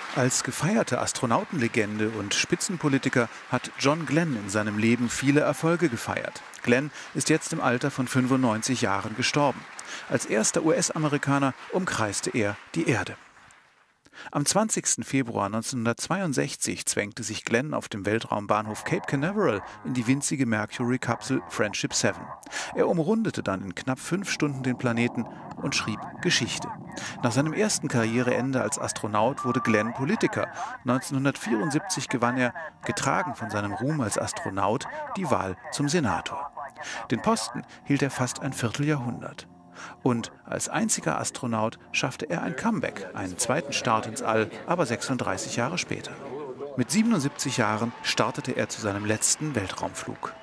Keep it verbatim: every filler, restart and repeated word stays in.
Als gefeierte Astronautenlegende und Spitzenpolitiker hat John Glenn in seinem Leben viele Erfolge gefeiert. Glenn ist jetzt im Alter von fünfundneunzig Jahren gestorben. Als erster U S-Amerikaner umkreiste er die Erde. Am zwanzigsten Februar neunzehnhundertzweiundsechzig zwängte sich Glenn auf dem Weltraumbahnhof Cape Canaveral in die winzige Mercury-Kapsel Friendship sieben. Er umrundete dann in knapp fünf Stunden den Planeten und schrieb Geschichte. Nach seinem ersten Karriereende als Astronaut wurde Glenn Politiker. neunzehnhundertvierundsiebzig gewann er, getragen von seinem Ruhm als Astronaut, die Wahl zum Senator. Den Posten hielt er fast ein Vierteljahrhundert. Und als einziger Astronaut schaffte er ein Comeback, einen zweiten Start ins All, aber sechsunddreißig Jahre später. Mit siebenundsiebzig Jahren startete er zu seinem letzten Weltraumflug.